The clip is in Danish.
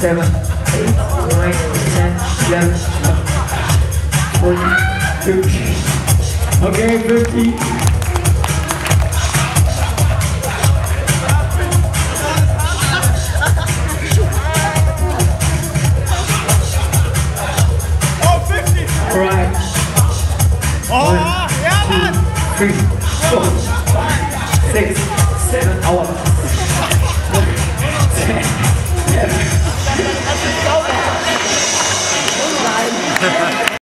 7, 8, 9, 10, 11, 14, 15. Okay, 15. All right. 1, 2, 3.